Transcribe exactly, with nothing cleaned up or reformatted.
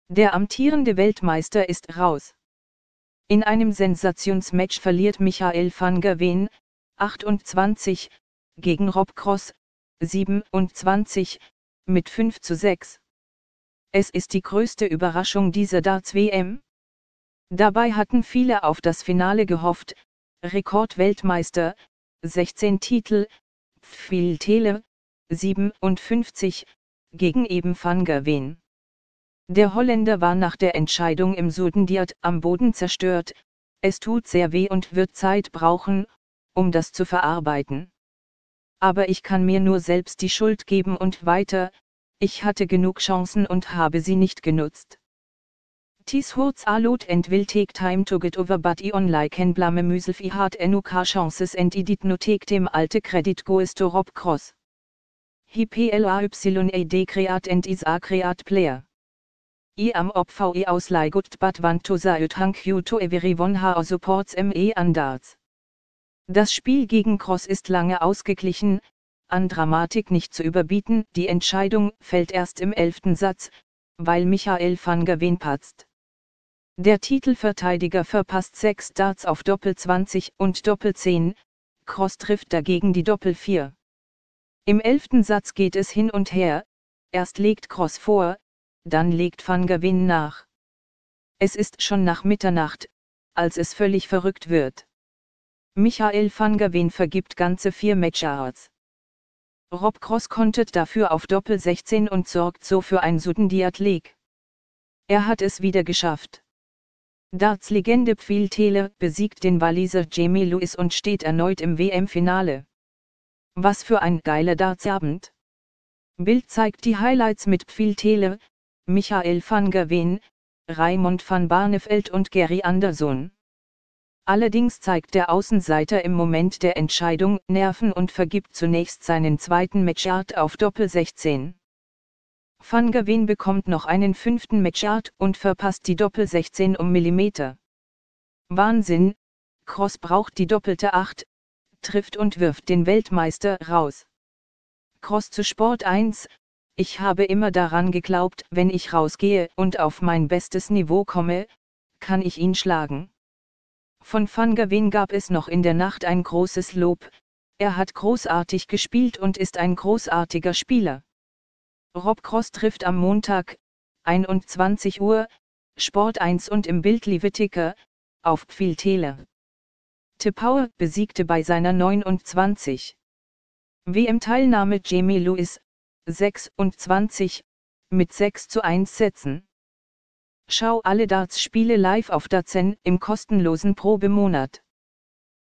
Der amtierende Weltmeister ist raus. In einem Sensationsmatch verliert Michael van Gerwen, achtundzwanzig, gegen Rob Cross, siebenundzwanzig, mit fünf zu sechs. Es ist die größte Überraschung dieser Darts-W M. Dabei hatten viele auf das Finale gehofft. Rekordweltmeister, sechzehn Titel, Phil Taylor, siebenundfünfzig, gegen eben van Gerwen. Der Holländer war nach der Entscheidung im Sudendiat am Boden zerstört. Es tut sehr weh und wird Zeit brauchen, um das zu verarbeiten. Aber ich kann mir nur selbst die Schuld geben und weiter, ich hatte genug Chancen und habe sie nicht genutzt. Tis hurts a lot and will take time to get over, but I only can blame myself. I had enough chances and I did not take them. Alte credit goes to Rob Cross. He played create and is a create player. I am up for I ausly good but want to say thank you to everyone who supports me and darts. Das Spiel gegen Cross ist lange ausgeglichen, an Dramatik nicht zu überbieten. Die Entscheidung fällt erst im elften Satz, weil Michael van Gerwen patzt. Der Titelverteidiger verpasst sechs Darts auf Doppel zwanzig und Doppel zehn, Cross trifft dagegen die Doppel vier. Im elften Satz geht es hin und her, erst legt Cross vor, dann legt van Gerwen nach. Es ist schon nach Mitternacht, als es völlig verrückt wird. Michael van Gerwen vergibt ganze vier Matchouts. Rob Cross kontert dafür auf Doppel sechzehn und sorgt so für ein Sudendiat-Leg. Er hat es wieder geschafft. Darts-Legende Phil Taylor besiegt den Waliser Jamie Lewis und steht erneut im W M-Finale. Was für ein geiler Dartsabend! Bild zeigt die Highlights mit Phil Taylor, Michael van Gerwen, Raymond van Barneveld und Gary Anderson. Allerdings zeigt der Außenseiter im Moment der Entscheidung Nerven und vergibt zunächst seinen zweiten Matchout auf Doppel sechzehn. Van Gerwen bekommt noch einen fünften Matchout und verpasst die Doppel sechzehn um Millimeter. Wahnsinn, Cross braucht die doppelte acht, trifft und wirft den Weltmeister raus. Cross zu Sport eins, ich habe immer daran geglaubt, wenn ich rausgehe und auf mein bestes Niveau komme, kann ich ihn schlagen. Von van Gerwen gab es noch in der Nacht ein großes Lob, er hat großartig gespielt und ist ein großartiger Spieler. Rob Cross trifft am Montag, einundzwanzig Uhr, Sport eins und im Bild Live Ticker, auf Phil Taylor. Tepauer besiegte bei seiner neunundzwanzig. W M-Teilnahme Jamie Lewis, sechsundzwanzig, mit sechs zu eins Sätzen. Schau alle Darts-Spiele live auf DAZN im kostenlosen Probemonat.